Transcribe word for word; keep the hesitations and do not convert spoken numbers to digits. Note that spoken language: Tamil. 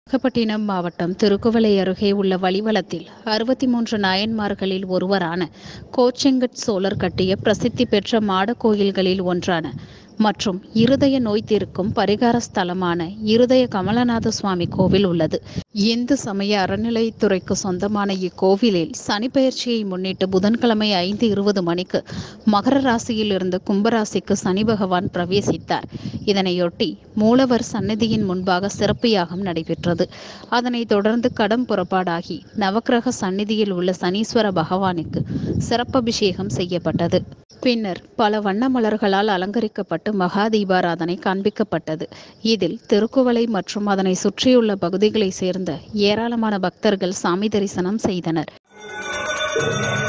நாகப்பட்டினம் மாவட்டம் திருக்குவளை அருகே உள்ள வலிவலத்தில் அறுபத்தி மூன்று நாயன்மார்களில் ஒருவரான கோச்செங்கட் சோழர் கட்டிய பிரசித்தி பெற்ற மாட கோயில்களில் ஒன்றான மற்றும் இருதய நோய் தீர்க்கும் பரிகார ஸ்தலமான இருதய கமலநாத சுவாமி கோவில் உள்ளது. இந்து சமய அறநிலைத்துறைக்கு சொந்தமான இக்கோவிலில் சனிப்பெயர்ச்சியை முன்னிட்டு புதன்கிழமை ஐந்து இருபது மணிக்கு மகர ராசியில் இருந்து கும்பராசிக்கு சனி பகவான் பிரவேசித்தார். இதனையொட்டி மூலவர் சன்னதியின் முன்பாக சிறப்பு யாகம் நடைபெற்றது. அதனைத் தொடர்ந்து கடம் புறப்பாடாகி நவக்கிரக சந்நிதியில் உள்ள சனீஸ்வர பகவானுக்கு சிறப்பபிஷேகம் செய்யப்பட்டது. பின்னர் பல வண்ண மலர்களால் அலங்கரிக்கப்பட்டு மகா தீபாராதனை காண்பிக்கப்பட்டது. இதில் திருக்குவளை மற்றும் அதனை சுற்றியுள்ள பகுதிகளை சேர்ந்த ஏராளமான பக்தர்கள் சாமி தரிசனம் செய்தனர்.